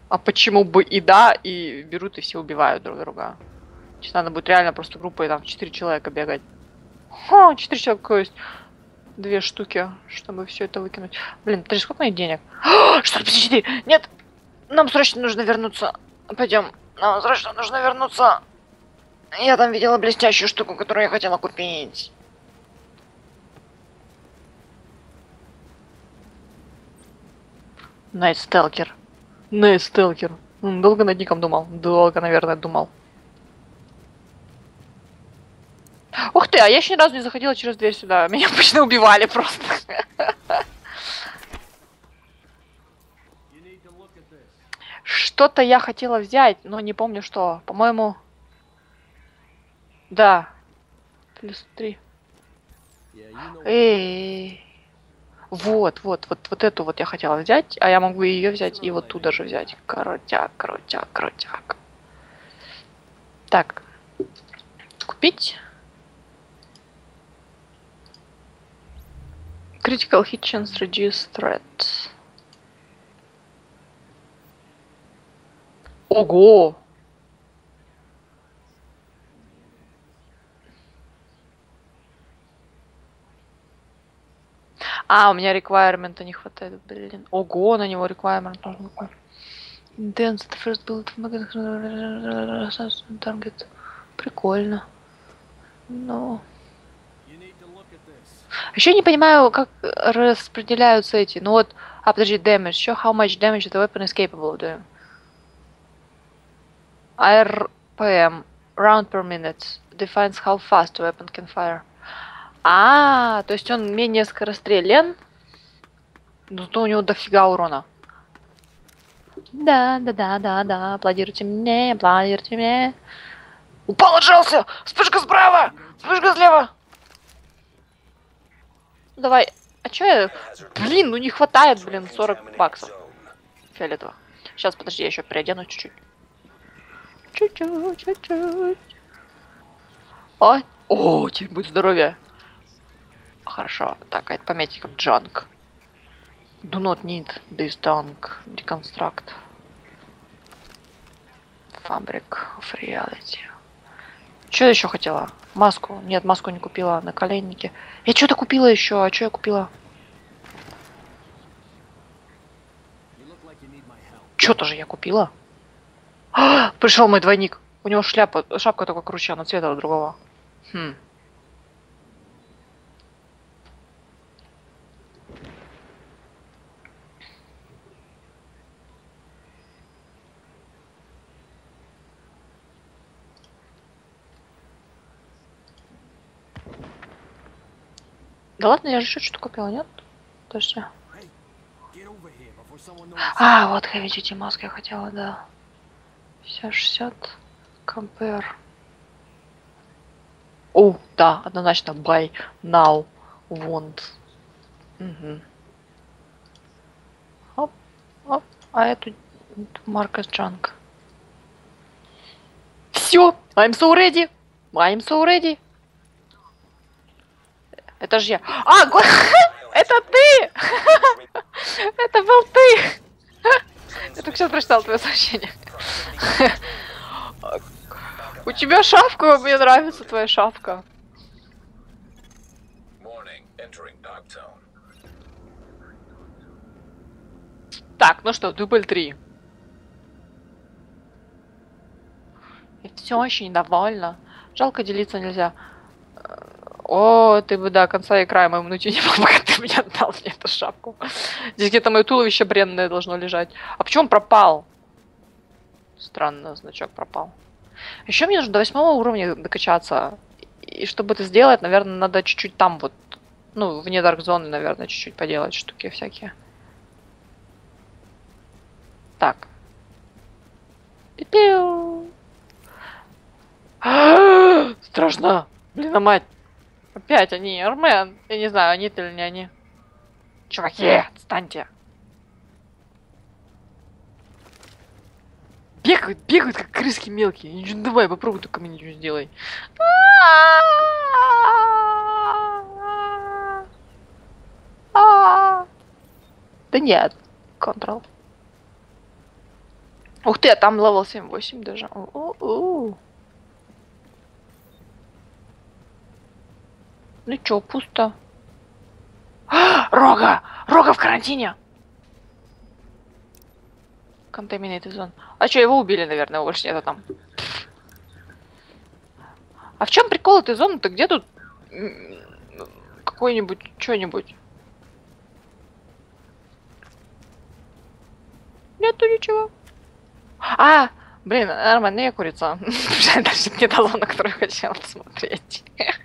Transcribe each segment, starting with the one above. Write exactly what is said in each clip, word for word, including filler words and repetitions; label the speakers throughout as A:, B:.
A: А почему бы и да, и берут и все убивают друг друга. Сейчас надо будет реально просто группой там четыре человека бегать. Ха, четыре человека, то есть две штуки, чтобы все это выкинуть. Блин, подожди, сколько моих денег? Что, подожди, нет, нам срочно нужно вернуться. Пойдем, нам срочно нужно вернуться. Я там видела блестящую штуку, которую я хотела купить. Найт Сталкер. Найт Сталкер. Долго над ником думал? Долго, наверное, думал. Ух ты, а я еще ни разу не заходила через дверь сюда. Меня обычно убивали просто. Что-то я хотела взять, но не помню что. По-моему... Да. Плюс три. Эй. Вот, вот, вот, вот эту вот я хотела взять, а я могу ее взять и вот ту даже взять. Крутяк, крутяк, крутяк. Так. Купить. Critical hit chance reduce threat. Ого! А, у меня реквайрмента не хватает, блин. Ого, на него реквайрмент нужно. Dance the first bullet target. Прикольно. Но... Еще не понимаю, как распределяются эти. Ну вот, а подожди, damage. Show how much damage the weapon is capable of doing. ар пи эм. Round per minute. Defines how fast the weapon can fire. А, то есть он менее скорострелен, но зато у него дофига урона. Да, да, да, да, да. Аплодируйте мне, аплодируйте мне. Упал, отжался! Вспышка справа! Вспышка слева! Давай. А чё я... Блин, ну не хватает, блин, сорок баксов. Фиолетово. Сейчас, подожди, я еще переодену чуть-чуть. Чуть-чуть, чуть-чуть. Ой. О, теперь будет здоровье. Хорошо. Так, а это пометить как junk. Do not need this junk. Deconstruct. Fabric of reality. Что еще хотела? Маску. Нет, маску не купила. Наколенники. Я что-то купила еще. А что я купила? Что-то же я купила. А, пришел мой двойник. У него шляпа, шапка только круче, но цвета другого. Хм. Да ладно, я же еще что-то купила, нет? Подожди. А, вот Heavy Duty Mask я хотела, да. пятьдесят шестьдесят. Compare. О, да, однозначно. Buy now. Want. Угу. Оп, оп. А эту марка Junk. Все, I'm so ready. I'm so ready. Это же я. А, го... это ты! Это был ты! Я только сейчас прочитал твое сообщение. У тебя шапка, мне нравится твоя шапка. Так, ну что, дубль три. Я все очень недовольна. Жалко, делиться нельзя. О, ты бы до конца и края моему нутью не был, пока ты мне отдал мне эту шапку. Здесь где-то мое туловище бренное должно лежать. А почему он пропал? Странно, значок пропал. Еще мне нужно до восьмого уровня докачаться. И чтобы это сделать, наверное, надо чуть-чуть там вот, ну, вне Dark Zone, наверное, чуть-чуть поделать штуки всякие. Так. Страшно. Блин, а мать. Опять они, Армен. Я не знаю, они это или не они. Чуваки, отстаньте. Бегают, бегают, как крыски мелкие. Ничего, давай, попробуй только мне ничего сделай. Да нет, Ctrl. Ух ты, а там левел семь восемь даже. У-у-у. Ну чё, пусто. Рога! Рога в карантине! Contaminated zone. А чё, его убили, наверное, его больше нету там. А в чем прикол этой зоны-то? Где тут какой-нибудь, что-нибудь? Нету ничего. А, блин, нормальная курица. Даже не та зона, которую я хотела посмотреть.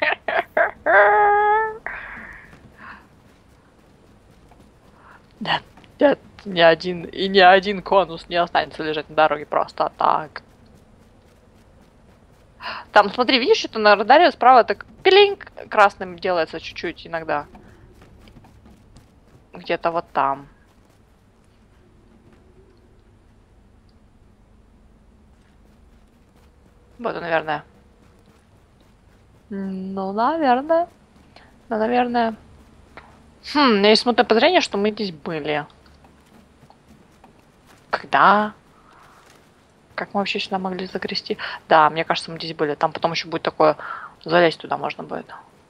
A: Да, нет, ни один, и ни один конус не останется лежать на дороге просто так. Там, смотри, видишь, что на радаре справа так пилинг красным делается чуть-чуть иногда. Где-то вот там. Вот, наверное. Ну, наверное. Ну, наверное. Хм, у меня есть смутное подозрение, что мы здесь были. Когда? Как мы вообще сюда могли загрести? Да, мне кажется, мы здесь были. Там потом еще будет такое... Залезть туда можно будет.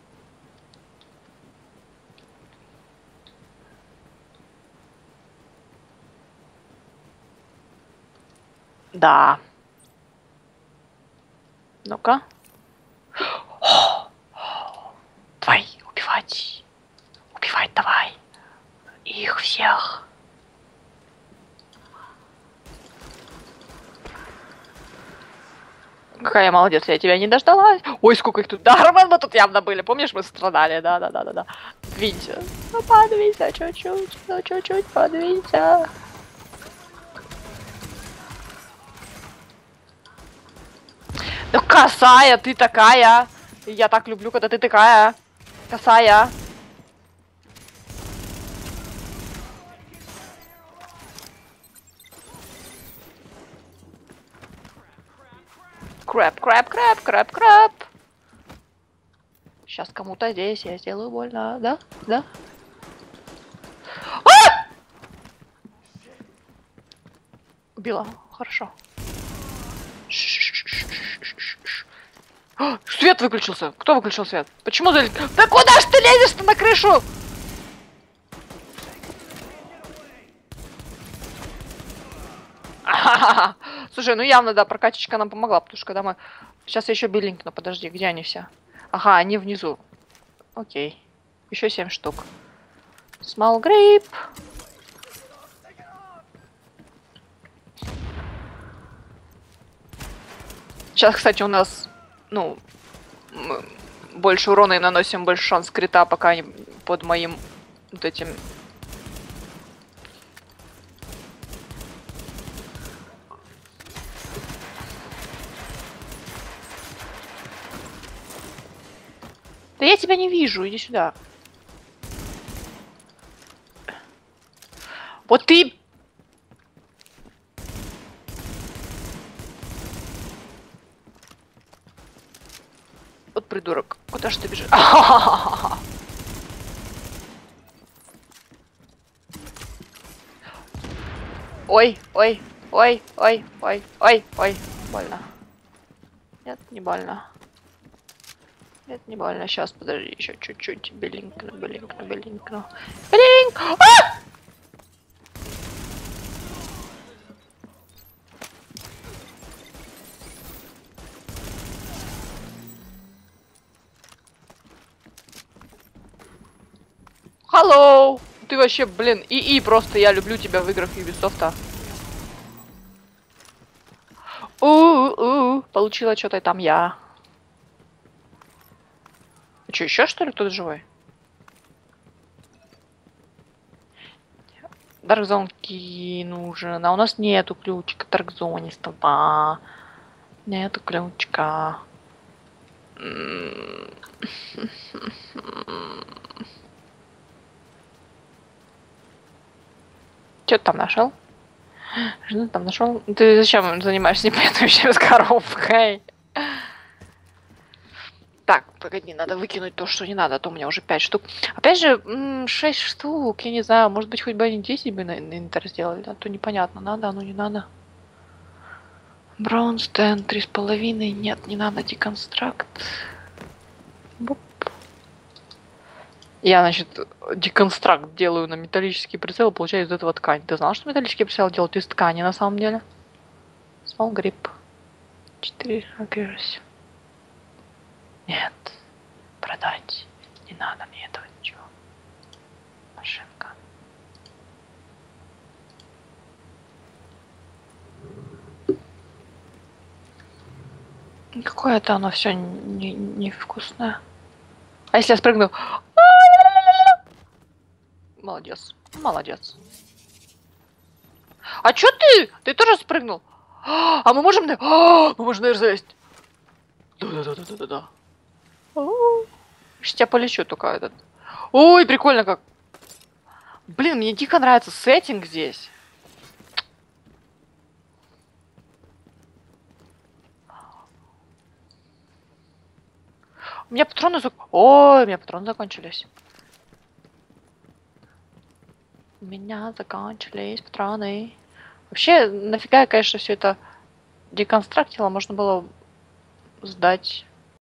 A: Да. Ну-ка. Давай, убивать. Убивать давай. Их всех. Какая я молодец, я тебя не дождалась. Ой, сколько их тут. Да, Роман, мы тут явно были. Помнишь, мы страдали? Да-да-да-да-да. Двинься. Ну, подвинься чуть-чуть. Ну, чуть-чуть подвинься. Ну, косая, ты такая. Я так люблю, когда ты такая. Косая. Крэп, крэп, крэп, крэп, крэп. Сейчас кому-то здесь я сделаю больно, да? Да? А! Убила. Хорошо. А, свет выключился. Кто выключил свет? Почему залез? Да куда ж ты лезешь-то на крышу? А-ха-ха. Слушай, ну явно, да, прокачечка нам помогла, потому что когда мы... Сейчас я еще билинкну, подожди, где они все? Ага, они внизу. Окей. Еще семь штук. Small grape. Сейчас, кстати, у нас, ну, мы больше урона и наносим, больше шанс крита, пока они под моим вот этим... Да я тебя не вижу, иди сюда. Вот ты... Вот придурок. Куда ж ты бежишь? Ой, ой, ой, ой, ой, ой, ой. Больно. Нет, не больно. Нет, не больно. Сейчас, подожди, еще чуть-чуть. Белинкну, белинкну, белинкну. Белинк! А! Hello! Ты вообще, блин, и-и просто, я люблю тебя в играх Ubisoft. У-у-у, получила что-то там я. А что, еще что ли кто-то живой? Даркзонки нужен, а у нас нету ключика даркзонистого. Нету ключика. Что ты там нашел? Что ты там нашел? Ты зачем занимаешься непонятными вещами с коробкой? Так, погоди, надо выкинуть то, что не надо, а то у меня уже пять штук. Опять же, шесть штук, я не знаю, может быть, хоть бы они десять бы на, на интер сделали, а то непонятно, надо, оно не надо. Браунстен три с половиной. Нет, не надо деконстракт. Буп. Я, значит, деконстракт делаю на металлический прицел, получаю из этого ткань. Ты знал, что металлический прицел делают из ткани на самом деле? Small grip. четыре accuracy. Нет. Продать. Не надо мне этого ничего. Машинка. Какое-то оно все невкусное. Не, не а если я спрыгну? Молодец. Молодец. А чё ты? Ты тоже спрыгнул? А мы можем... А, мы можем, наверное, залезть. Да-да-да-да-да-да. Сейчас я полечу только этот. Ой, прикольно как. Блин, мне дико нравится сеттинг здесь. У меня патроны зак... Ой, у меня патроны закончились. У меня закончились патроны. Вообще, нафига я, конечно, все это деконстрактила, можно было сдать